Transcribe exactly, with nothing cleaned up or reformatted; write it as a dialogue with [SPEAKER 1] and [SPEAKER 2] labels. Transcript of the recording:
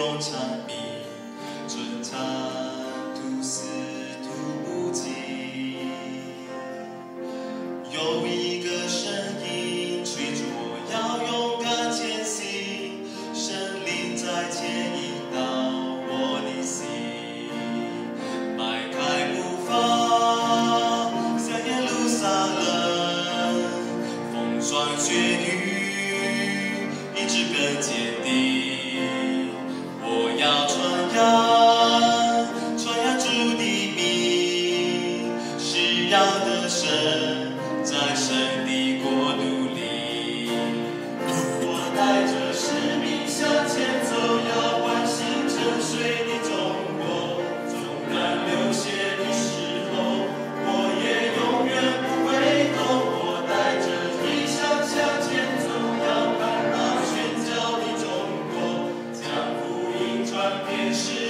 [SPEAKER 1] 用长臂，准长途死途不尽。有一个声音催促我要勇敢前行，神灵在牵引导我的心，迈开步伐，向耶路撒冷，风霜雪雨，一直更坚定。我要传扬，传扬主的名，是要得胜，在神的国度里。我带着使命向前走，要唤醒沉睡的中国。纵然流血的时候，我也永远不会动。我带着理想向前走，要看到宣教的中国，将福音传遍世